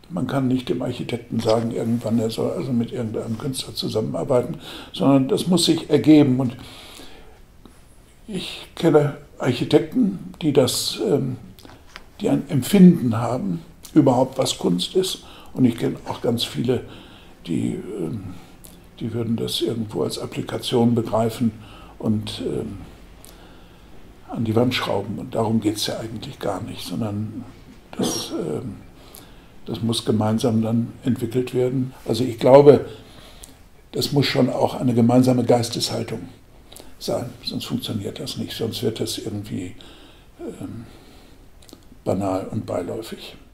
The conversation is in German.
Man kann nicht dem Architekten sagen, irgendwann er soll also mit irgendeinem Künstler zusammenarbeiten, sondern das muss sich ergeben. Und ich kenne Architekten, die ein Empfinden haben, überhaupt was Kunst ist. Und ich kenne auch ganz viele, die würden das irgendwo als Applikation begreifen und an die Wand schrauben. Und darum geht es ja eigentlich gar nicht, sondern das muss gemeinsam dann entwickelt werden. Also ich glaube, das muss schon auch eine gemeinsame Geisteshaltung sein, sonst funktioniert das nicht, sonst wird das irgendwie banal und beiläufig.